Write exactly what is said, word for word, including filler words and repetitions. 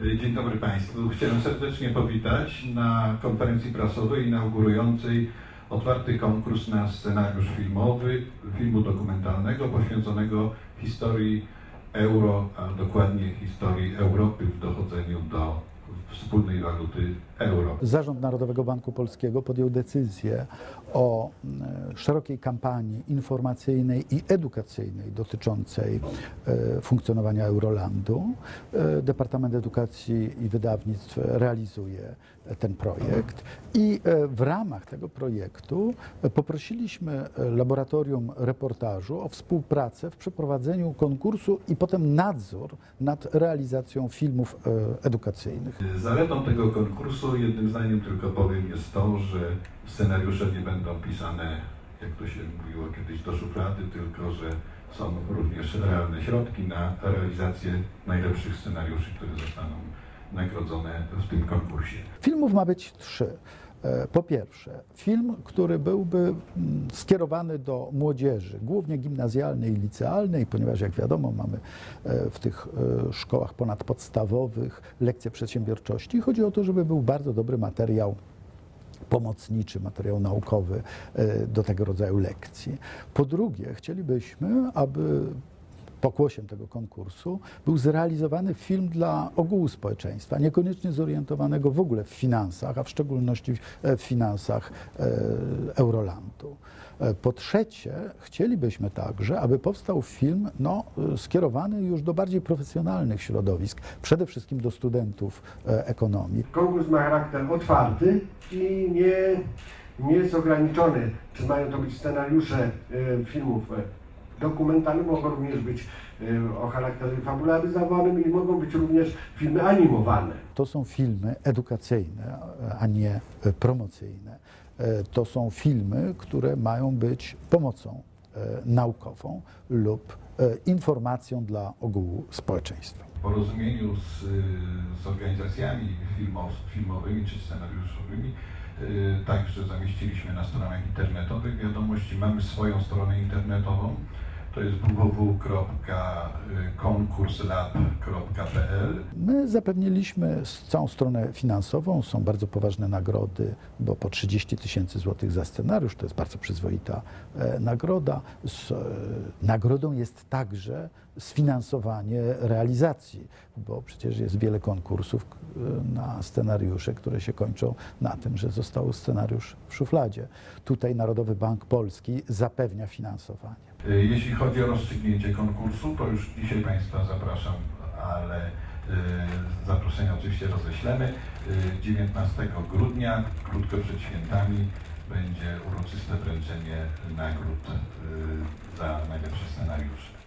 Dzień dobry Państwu. Chciałem serdecznie powitać na konferencji prasowej inaugurującej otwarty konkurs na scenariusz filmowy, filmu dokumentalnego poświęconego historii euro, a dokładnie historii Europy w dochodzeniu do wspólnej waluty euro. Zarząd Narodowego Banku Polskiego podjął decyzję o szerokiej kampanii informacyjnej i edukacyjnej dotyczącej funkcjonowania Eurolandu. Departament Edukacji i Wydawnictw realizuje ten projekt i w ramach tego projektu poprosiliśmy Laboratorium Reportażu o współpracę w przeprowadzeniu konkursu i potem nadzór nad realizacją filmów edukacyjnych. Zaletą tego konkursu, jednym zdaniem tylko powiem, jest to, że scenariusze nie będą pisane, jak to się mówiło kiedyś, do szuflady, tylko że są również realne środki na realizację najlepszych scenariuszy, które zostaną nagrodzone w tym konkursie. Filmów ma być trzy. Po pierwsze, film, który byłby skierowany do młodzieży, głównie gimnazjalnej i licealnej, ponieważ jak wiadomo mamy w tych szkołach ponadpodstawowych lekcje przedsiębiorczości. Chodzi o to, żeby był bardzo dobry materiał pomocniczy, materiał naukowy do tego rodzaju lekcji. Po drugie, chcielibyśmy, aby pokłosiem tego konkursu był zrealizowany film dla ogółu społeczeństwa, niekoniecznie zorientowanego w ogóle w finansach, a w szczególności w finansach Eurolandu. Po trzecie, chcielibyśmy także, aby powstał film no, skierowany już do bardziej profesjonalnych środowisk, przede wszystkim do studentów ekonomii. Konkurs ma charakter otwarty i nie, nie jest ograniczony, czy mają to być scenariusze filmów dokumentalne, mogą również być o charakterze fabularyzowanym i mogą być również filmy animowane. To są filmy edukacyjne, a nie promocyjne. To są filmy, które mają być pomocą naukową lub informacją dla ogółu społeczeństwa. W porozumieniu z, z organizacjami filmow, filmowymi czy scenariuszowymi także zamieściliśmy na stronach internetowych wiadomości. Mamy swoją stronę internetową. To jest w w w kropka konkurslab kropka p l. My zapewniliśmy całą stronę finansową, są bardzo poważne nagrody, bo po trzydzieści tysięcy złotych za scenariusz, to jest bardzo przyzwoita e, nagroda. Z, e, nagrodą jest także sfinansowanie realizacji, bo przecież jest wiele konkursów e, na scenariusze, które się kończą na tym, że został scenariusz w szufladzie. Tutaj Narodowy Bank Polski zapewnia finansowanie. Jeśli chodzi o rozstrzygnięcie konkursu, to już dzisiaj Państwa zapraszam, ale y, zaproszenia oczywiście roześlemy. Y, dziewiętnastego grudnia, krótko przed świętami, będzie uroczyste wręczenie nagród y, za najlepsze scenariusze.